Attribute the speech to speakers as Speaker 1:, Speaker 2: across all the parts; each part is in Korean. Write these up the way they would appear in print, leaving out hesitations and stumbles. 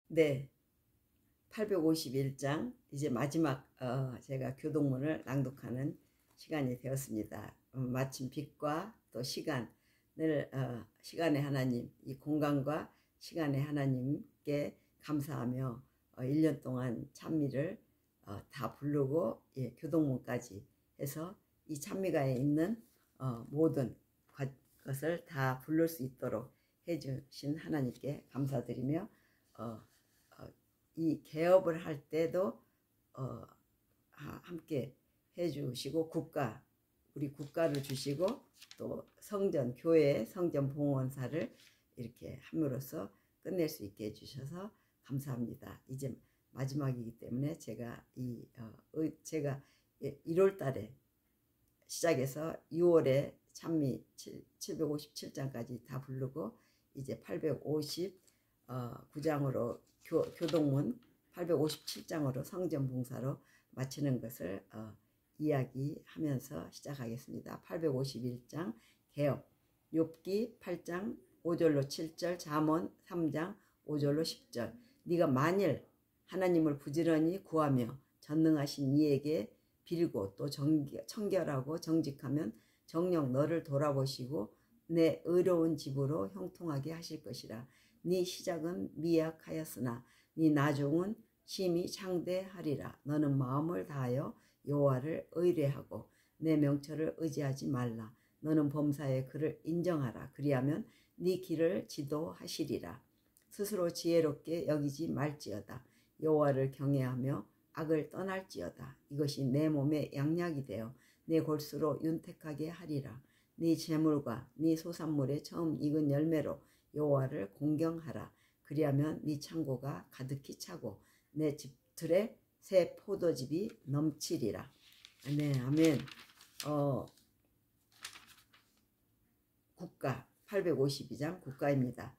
Speaker 1: 네, 851장 이제 마지막 제가 교동문을 낭독하는 시간이 되었습니다. 마침 빛과 또 시간을 시간의 하나님, 이 공간과 시간의 하나님께 감사하며 1년 동안 찬미를 다 부르고 교동문까지 해서 이 찬미가에 있는 모든 것을 다 부를 수 있도록 해주신 하나님께 감사드리며 이 개업을 할 때도 함께 해주시고 우리 국가를 주시고 또 성전, 교회 성전 봉헌사를 이렇게 함으로써 끝낼 수 있게 해주셔서 감사합니다. 이제 마지막이기 때문에 제가 1월 달에 시작해서 6월에 찬미 757장까지 다 부르고 이제 859장으로 교동문 857장으로 성전 봉사로 마치는 것을 이야기하면서 시작하겠습니다. 851장 개업, 욥기 8장 5절로 7절, 잠언 3장 5절로 10절. 네가 만일 하나님을 부지런히 구하며 전능하신 이에게 빌고 또 청결하고 정직하면 정녕 너를 돌아보시고 내 의로운 집으로 형통하게 하실 것이라. 네 시작은 미약하였으나 네 나중은 심히 창대하리라. 너는 마음을 다하여 여호와를 의뢰하고 내 명철을 의지하지 말라. 너는 범사에 그를 인정하라. 그리하면 네 길을 지도하시리라. 스스로 지혜롭게 여기지 말지어다. 여호와를 경외하며 악을 떠날지어다. 이것이 내 몸에 양약이 되어 내 골수로 윤택하게 하리라. 네 재물과 네 소산물의 처음 익은 열매로 여호와를 공경하라. 그리하면 네 창고가 가득히 차고 내 집틀에 새 포도즙이 넘치리라. 네, 아멘. 국가 852장 국가입니다.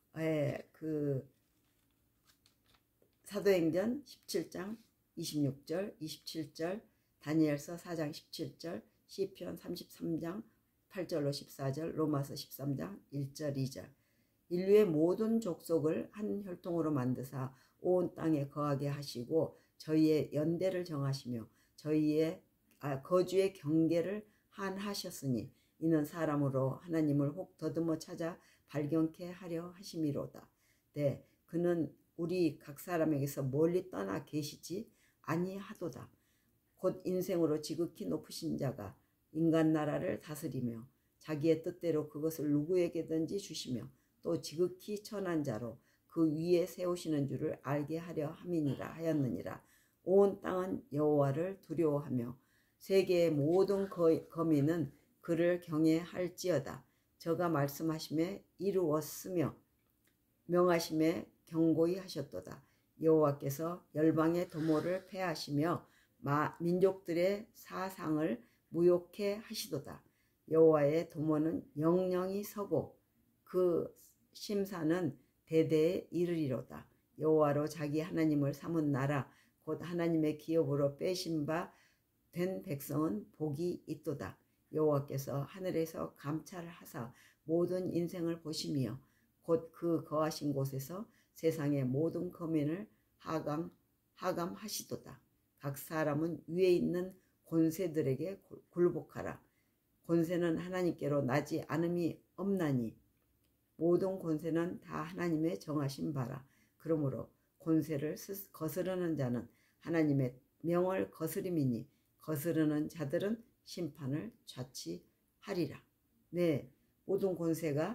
Speaker 1: 사도행전 17장 26절 27절, 다니엘서 4장 17절, 시편 33장 8절로 14절, 로마서 13장 1절 2절. 인류의 모든 족속을 한 혈통으로 만드사 온 땅에 거하게 하시고 저희의 연대를 정하시며 저희의 거주의 경계를 한하셨으니 이는 사람으로 하나님을 혹 더듬어 찾아 발견케 하려 하심이로다. 네, 그는 우리 각 사람에게서 멀리 떠나 계시지 아니하도다. 곧 인생으로 지극히 높으신 자가 인간 나라를 다스리며 자기의 뜻대로 그것을 누구에게든지 주시며 또 지극히 천한 자로 그 위에 세우시는 줄을 알게 하려 함이니라 하였느니라. 온 땅은 여호와를 두려워하며 세계의 모든 거민은 그를 경외할지어다. 저가 말씀하심에 이루었으며 명하심에 경고히 하셨도다. 여호와께서 열방의 도모를 패하시며 민족들의 사상을 무욕해 하시도다. 여호와의 도모는 영영이 서고 그 심사는 대대에 이르리로다. 여호와로 자기 하나님을 삼은 나라 곧 하나님의 기업으로 빼신 바 된 백성은 복이 있도다. 여호와께서 하늘에서 감찰하사 모든 인생을 보시며 곧 그 거하신 곳에서 세상의 모든 거민을 하감하시도다. 각 사람은 위에 있는 권세들에게 굴복하라. 권세는 하나님께로 나지 않음이 없나니 모든 권세는 다 하나님의 정하신 바라. 그러므로 권세를 거스르는 자는 하나님의 명을 거스림이니 거스르는 자들은 심판을 자취하리라. 네, 모든 권세가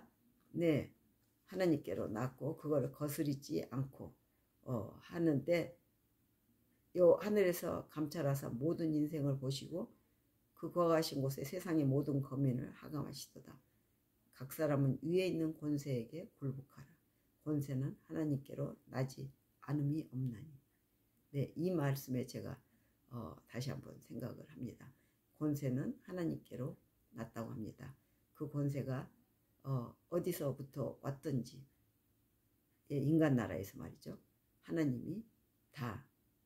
Speaker 1: 하나님께로 났고 그거를 거스리지 않고 하는데 요 하늘에서 감찰하사 모든 인생을 보시고 그 거하신 곳에 세상의 모든 거민을 하감하시도다. 각 사람은 위에 있는 권세에게 굴복하라. 권세는 하나님께로 나지 않음이 없나니. 네, 이 말씀에 제가 다시 한번 생각을 합니다. 권세는 하나님께로 났다고 합니다. 그 권세가 어디서부터 왔든지 인간 나라에서 말이죠. 하나님이 다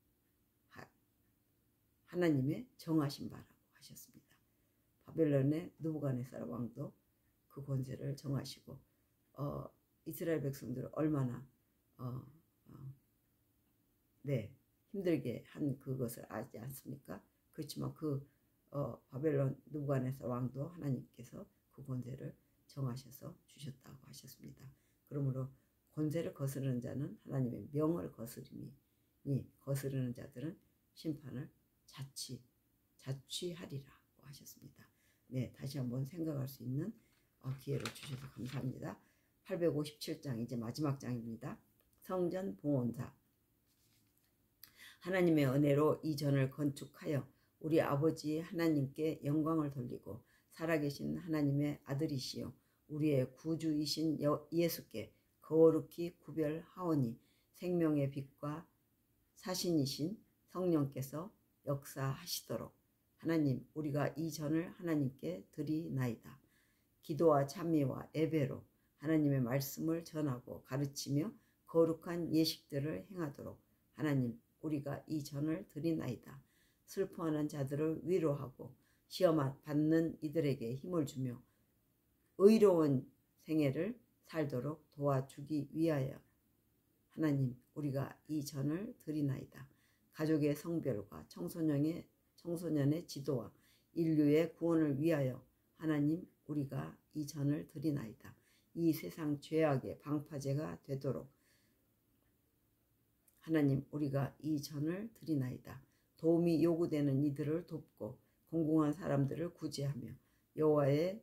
Speaker 1: 하나님의 정하신 바라고 하셨습니다. 바벨론의 느부갓네살 왕도 그 권세를 정하시고 이스라엘 백성들을 얼마나 네, 힘들게 한 그것을 알지 않습니까? 그렇지만 그 바벨론 느부갓네살 왕도 하나님께서 그 권세를 정하셔서 주셨다고 하셨습니다. 그러므로 권세를 거스르는 자는 하나님의 명을 거스르는 자들은 심판을 자취하리라고 하셨습니다. 네, 다시 한번 생각할 수 있는 기회를 주셔서 감사합니다. 857장 이제 마지막 장입니다. 성전 봉헌사. 하나님의 은혜로 이 전을 건축하여 우리 아버지 하나님께 영광을 돌리고 살아계신 하나님의 아들이시요 우리의 구주이신 예수께 거룩히 구별하오니 생명의 빛과 사신이신 성령께서 역사하시도록 하나님 우리가 이 전을 하나님께 드리나이다. 기도와 찬미와 예배로 하나님의 말씀을 전하고 가르치며 거룩한 예식들을 행하도록 하나님 우리가 이 전을 드리나이다. 슬퍼하는 자들을 위로하고 시험 받는 이들에게 힘을 주며 의로운 생애를 살도록 도와주기 위하여 하나님 우리가 이 전을 드리나이다. 가족의 성별과 청소년의 지도와 인류의 구원을 위하여 하나님 우리가 이 전을 드리나이다. 이 세상 죄악의 방파제가 되도록 하나님 우리가 이 전을 드리나이다. 도움이 요구되는 이들을 돕고 공공한 사람들을 구제하며 여호와의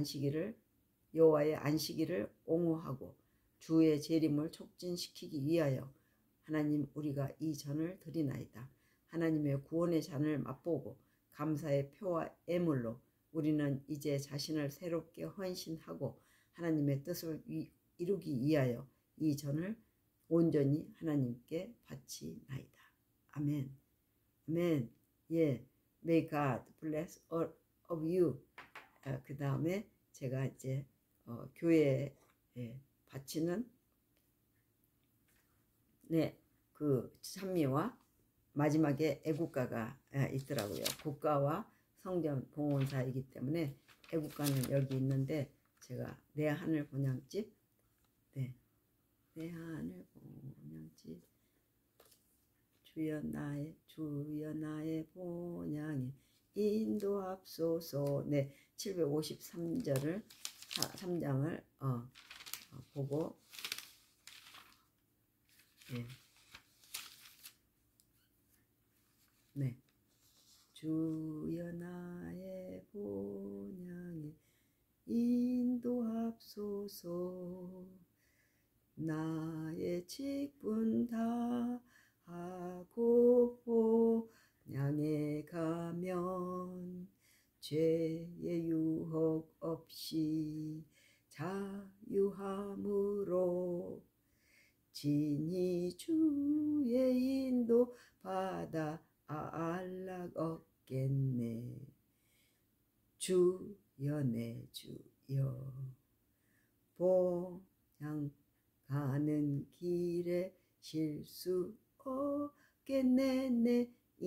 Speaker 1: 안식일을 옹호하고 주의 재림을 촉진시키기 위하여 하나님 우리가 이 전을 드리나이다. 하나님의 구원의 잔을 맛보고 감사의 표와 애물로 우리는 이제 자신을 새롭게 헌신하고 하나님의 뜻을 이루기 위하여 이 전을 온전히 하나님께 바치나이다. 아멘. 아멘. 예. May God bless all of you. 그 다음에 제가 이제 교회에 바치는 그 찬미와 마지막에 애국가가 있더라고요. 국가와 성전 봉헌사이기 때문에 애국가는 여기 있는데 제가 내 하늘 본향집 내 하늘 본향집 주여 나의 본향에 인도합소서. 753절을 3장을 보고 주여 나의 본향에 인도합소서. 나의 직분 다하고 본향에 가면 죄의 유혹 없이 자유함으로 진히 주의 인도 받아 안락 얻겠네. 주여 내 주여 본향 가는 길에 실수 없겠네. 내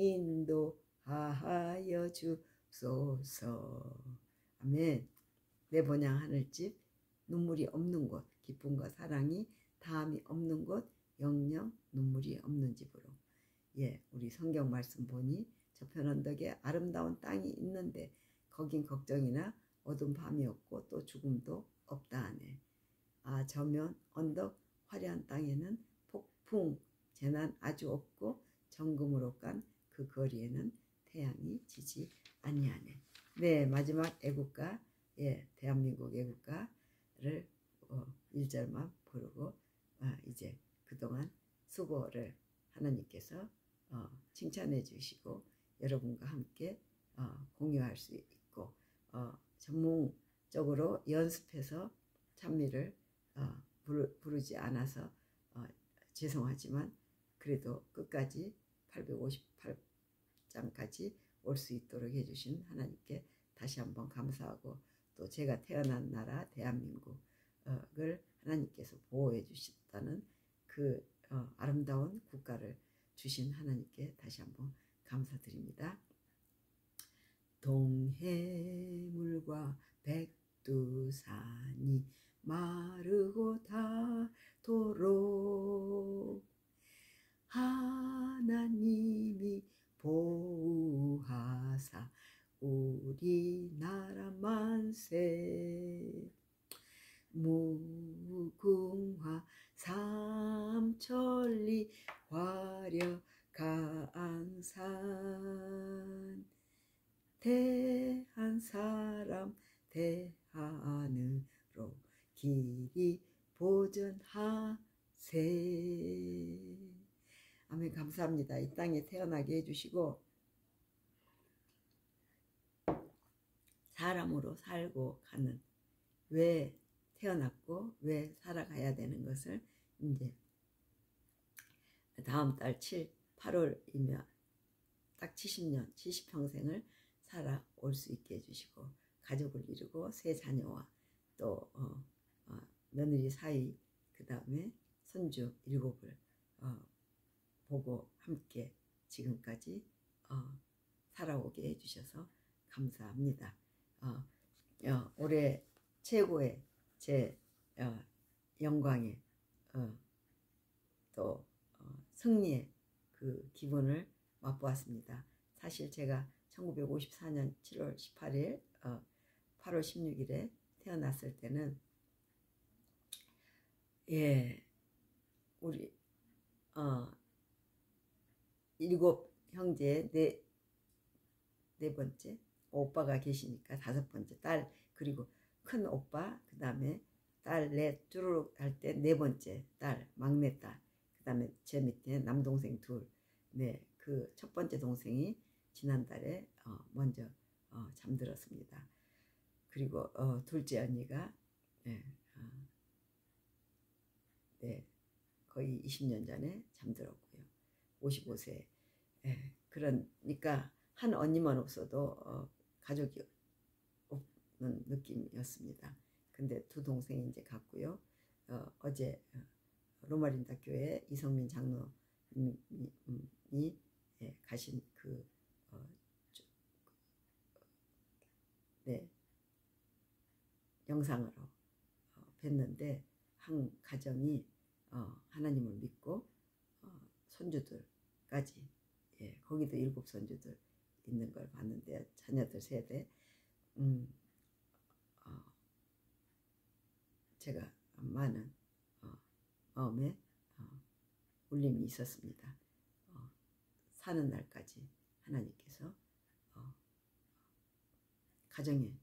Speaker 1: 인도하여 주소서. 아멘. 내 본향 하늘집 눈물이 없는 곳 기쁨과 사랑이 다함이 없는 곳 영영 눈물이 없는 집으로. 우리 성경 말씀 보니 저편 언덕에 아름다운 땅이 있는데 거긴 걱정이나 어두운 밤이 없고 또 죽음도 없다 하네. 저면 언덕 화려한 땅에는 폭풍 재난 아주 없고 정금으로 깐 그 거리에는 태양이 지지 아니하네. 마지막 애국가 대한민국 애국가를 1절만 부르고 이제 그동안 수고를 하나님께서 칭찬해 주시고 여러분과 함께 공유할 수 있고 전문적으로 연습해서 찬미를 부르지 않아서 죄송하지만 그래도 끝까지 858장까지 올 수 있도록 해주신 하나님께 다시 한번 감사하고 또 제가 태어난 나라 대한민국을 하나님께서 보호해 주셨다는 그 아름다운 국가를 주신 하나님께 다시 한번 감사드립니다. 동해물과 백두산이 마르고 닳도록 우리나라 만세 무궁화 삼천리 화려강산 대한사람 대한으로 길이 보전하세. 아멘. 감사합니다. 이 땅에 태어나게 해주시고 사람으로 살고 가는, 왜 태어났고 왜 살아가야 되는 것을 이제 다음 달 8월이면 딱 70년 70평생을 살아올 수 있게 해주시고 가족을 이루고 세 자녀와 또 며느리 사이, 그 다음에 손주 7을 보고 함께 지금까지 살아오게 해주셔서 감사합니다. 올해 최고의 제 영광의 또 승리의 그 기분을 맛보았습니다. 사실 제가 1954년 7월 18일 8월 16일에 태어났을 때는 우리 7형제 네 번째 오빠가 계시니까 5번째 딸, 그리고 큰 오빠, 그 다음에 딸 넷 쭈루룩 할 때 4번째 딸, 막내 딸, 그 다음에 제 밑에 남동생 둘. 네, 그 첫 번째 동생이 지난달에 먼저 잠들었습니다. 그리고 둘째 언니가 거의 20년 전에 잠들었고요. 55세. 그러니까 한 언니만 없어도 가족이 없는 느낌이었습니다. 근데 두 동생이 이제 갔고요. 어제 로마린다 교회 이성민 장로님이 가신 그 영상으로 뵀는데 한 가정이 하나님을 믿고 손주들까지, 거기도 7 손주들 있는 걸 봤는데 자녀들 세대, 제가 많은 마음에 울림이 있었습니다. 사는 날까지 하나님께서 가정에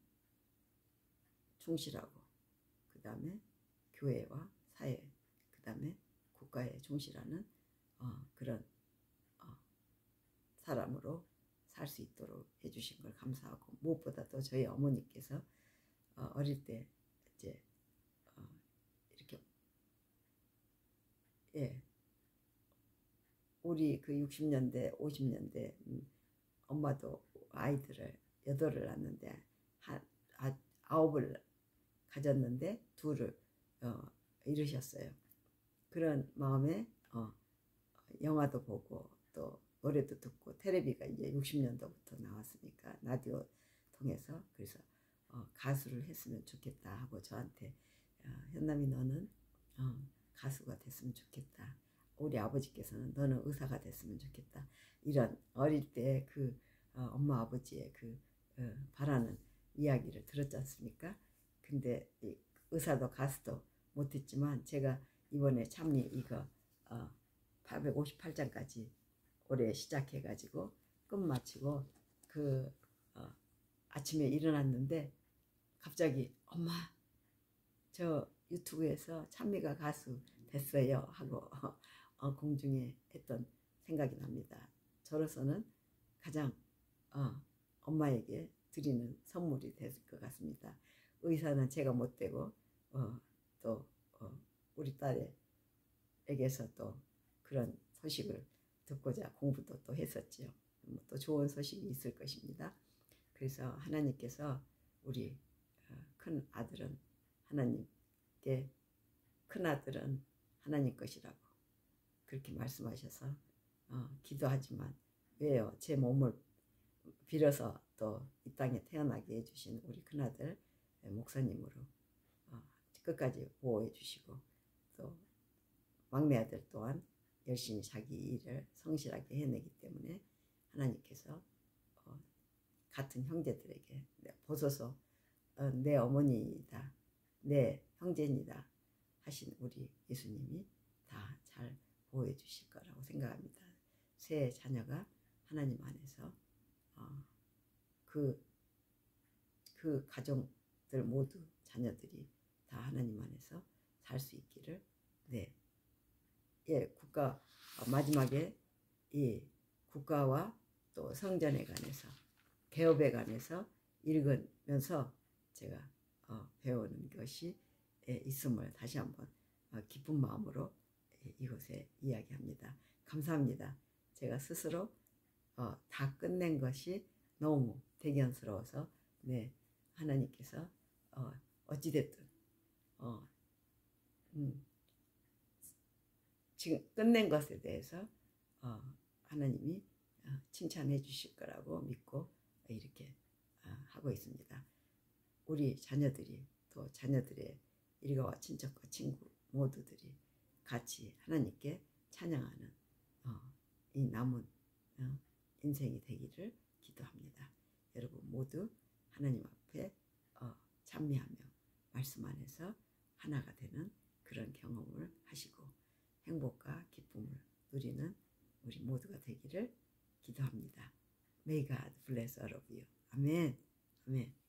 Speaker 1: 충실하고, 그 다음에 교회와 사회, 그 다음에 국가에 충실하는 그런 사람으로 살 수 있도록 해주신 걸 감사하고, 무엇보다도 저희 어머니께서 어릴 때 이제 이렇게 우리 그 60년대 50년대 엄마도 아이들을 8을 낳는데 9을 가졌는데 2를 잃으셨어요. 그런 마음에 영화도 보고 또 노래도 듣고, 텔레비가 이제 60년도부터 나왔으니까 라디오 통해서, 그래서 가수를 했으면 좋겠다 하고 저한테 현남이 너는 가수가 됐으면 좋겠다. 우리 아버지께서는 너는 의사가 됐으면 좋겠다. 이런 어릴 때 그 엄마 아버지의 그 바라는 이야기를 들었지 않습니까? 근데 의사도 가수도 못했지만 제가 이번에 참리 이거 858장까지 올해 시작해가지고 끝마치고 그 아침에 일어났는데 갑자기 엄마 저 유튜브에서 찬미가 가수 됐어요 하고 공중에 했던 생각이 납니다. 저로서는 가장 엄마에게 드리는 선물이 됐을 것 같습니다. 의사는 제가 못 되고 또 우리 딸에게서 또 그런 소식을 듣고자 공부도 또 했었지요. 또 좋은 소식이 있을 것입니다. 그래서 하나님께서 우리 큰 아들은 하나님께, 큰 아들은 하나님 것이라고 그렇게 말씀하셔서 기도하지만 왜요? 제 몸을 빌어서 또 이 땅에 태어나게 해주신 우리 큰아들 목사님으로 끝까지 보호해 주시고, 또 막내 아들 또한 열심히 자기 일을 성실하게 해내기 때문에 하나님께서 같은 형제들에게 보소서 내 어머니이다, 내 형제니다 하신 우리 예수님이 다 잘 보호해 주실 거라고 생각합니다. 새 자녀가 하나님 안에서 그 가정들 모두 자녀들이 다 하나님 안에서 살 수 있기를 국가 마지막에 이 국가와 또 성전에 관해서 개업에 관해서 읽으면서 제가 배우는 것이 있음을 다시 한번 기쁜 마음으로 이곳에 이야기합니다. 감사합니다. 제가 스스로 다 끝낸 것이 너무 대견스러워서 하나님께서 어찌됐든 지금 끝낸 것에 대해서 하나님이 칭찬해 주실 거라고 믿고 이렇게 하고 있습니다. 우리 자녀들이 또 자녀들의 일가와 친척과 친구 모두들이 같이 하나님께 찬양하는 이 남은 인생이 되기를 기도합니다. 여러분 모두 하나님 앞에 찬미하며 말씀 안에서 하나가 되는 그런 경험을 하시고 행복과 기쁨을 누리는 우리 모두가 되기를 기도합니다. May God bless all of you. 아멘. 아멘.